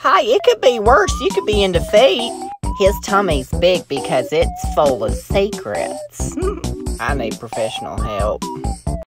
Hey, it could be worse. You could be in defeat. His tummy's big because it's full of secrets. I need professional help.